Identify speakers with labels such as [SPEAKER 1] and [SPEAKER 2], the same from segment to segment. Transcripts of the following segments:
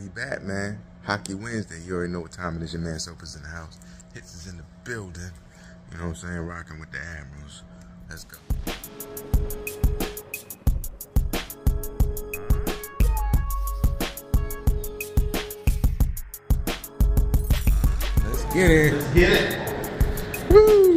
[SPEAKER 1] We back, man. Hockey Wednesday. You already know what time it is. Your man Sope is in the house. Hits is in the building. You know what I'm saying? Rocking with the Admirals. Let's go. Let's get it.
[SPEAKER 2] Let's get it.
[SPEAKER 1] Woo!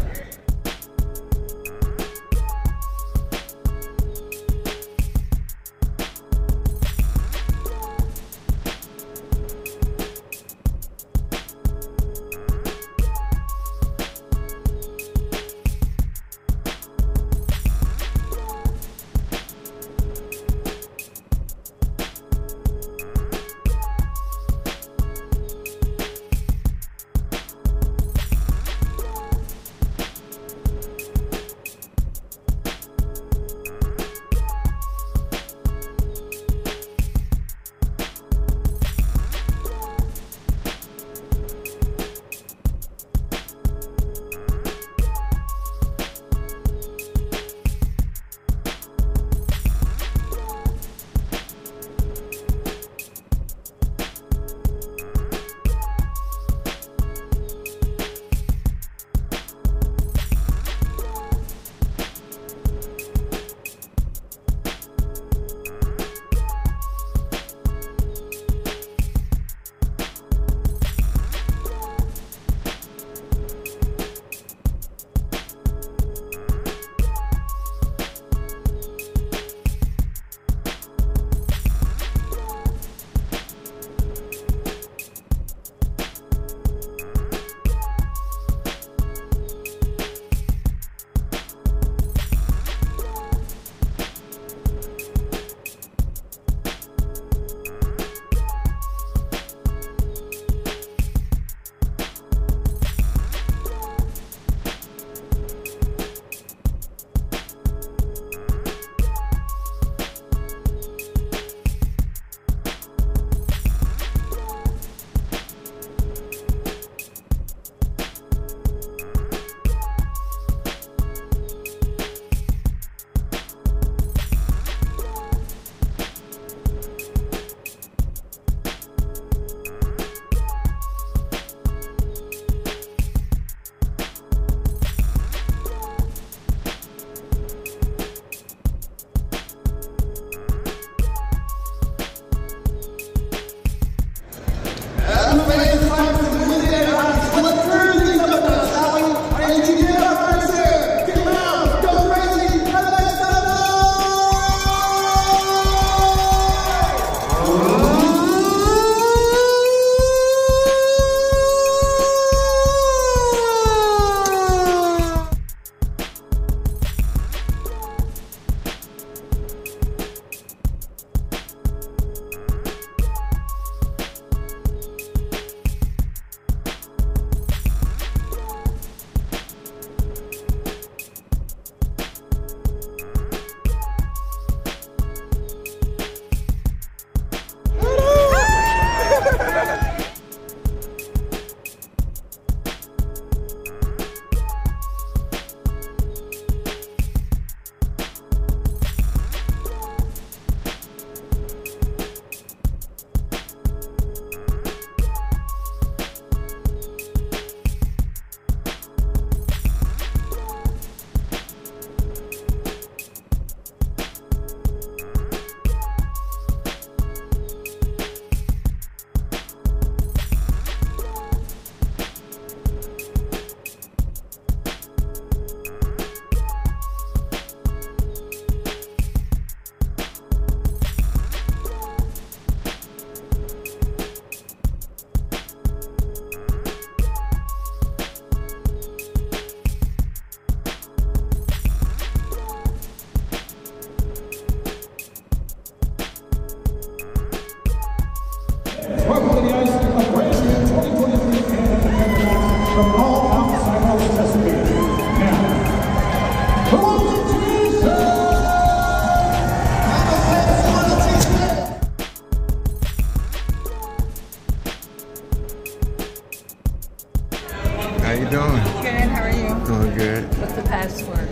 [SPEAKER 1] How you doing?
[SPEAKER 3] Good, how are you?
[SPEAKER 1] Doing good.
[SPEAKER 3] What's the password?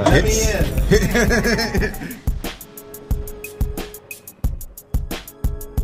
[SPEAKER 1] Hits.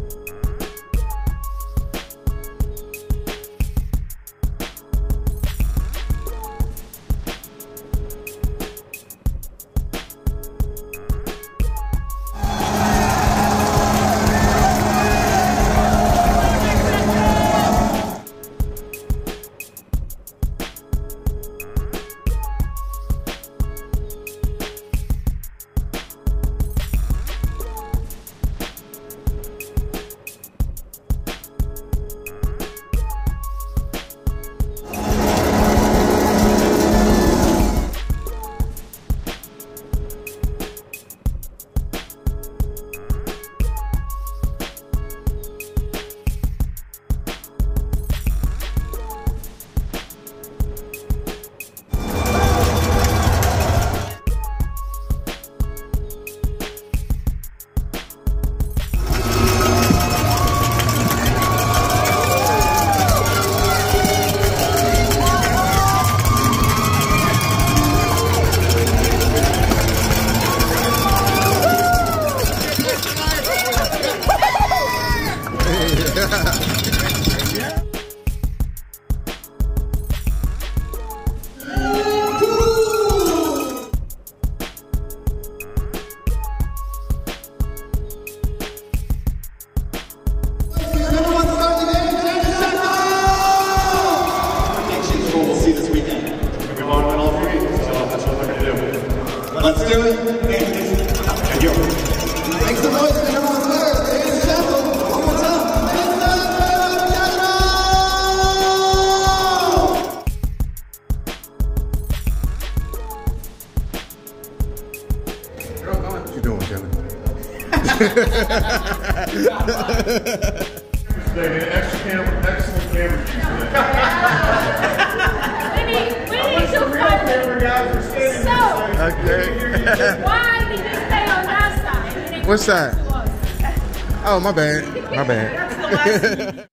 [SPEAKER 1] Excellent camera.
[SPEAKER 3] We need to find So,
[SPEAKER 1] Okay.
[SPEAKER 3] why did you stay on that side?
[SPEAKER 1] What side? Oh, my bad. My bad.